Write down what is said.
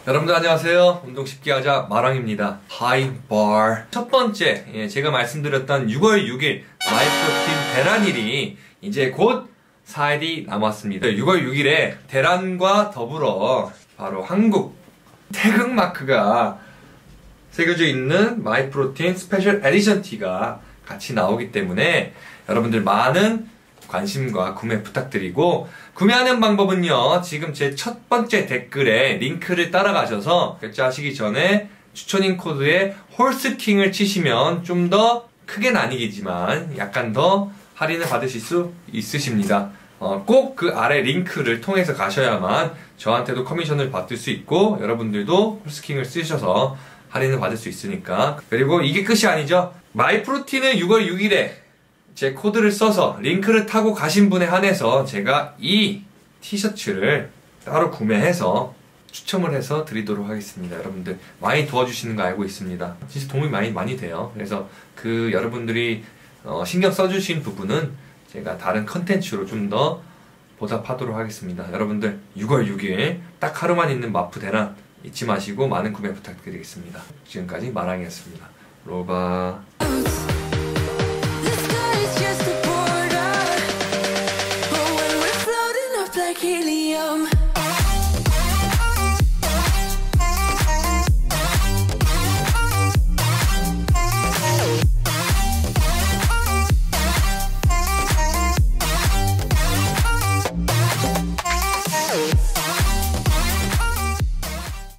여러분들 안녕하세요. 운동 쉽게 하자 마랑입니다. 하이bar. 첫 번째, 제가 말씀드렸던 6월 6일 마이프로틴 대란일이 이제 곧 4일이 남았습니다. 6월 6일에 대란과 더불어 바로 한국 태극마크가 새겨져 있는 마이프로틴 스페셜 에디션 티가 같이 나오기 때문에 여러분들 많은 관심과 구매 부탁드리고, 구매하는 방법은요, 지금 제 첫 번째 댓글에 링크를 따라가셔서 결제하시기 전에 추천인 코드에 홀스킹을 치시면 좀 더 크게는 아니겠지만 약간 더 할인을 받으실 수 있으십니다. 꼭 그 아래 링크를 통해서 가셔야만 저한테도 커미션을 받을 수 있고 여러분들도 홀스킹을 쓰셔서 할인을 받을 수 있으니까. 그리고 이게 끝이 아니죠. 마이프로틴은 6월 6일에 제 코드를 써서 링크를 타고 가신 분에 한해서 제가 이 티셔츠를 따로 구매해서 추첨을 해서 드리도록 하겠습니다. 여러분들 많이 도와주시는 거 알고 있습니다. 진짜 도움이 많이 돼요. 그래서 그 여러분들이 신경 써주신 부분은 제가 다른 컨텐츠로 좀 더 보답하도록 하겠습니다. 여러분들 6월 6일 딱 하루만 있는 마프 대란 잊지 마시고 많은 구매 부탁드리겠습니다. 지금까지 마랑이었습니다. 로바.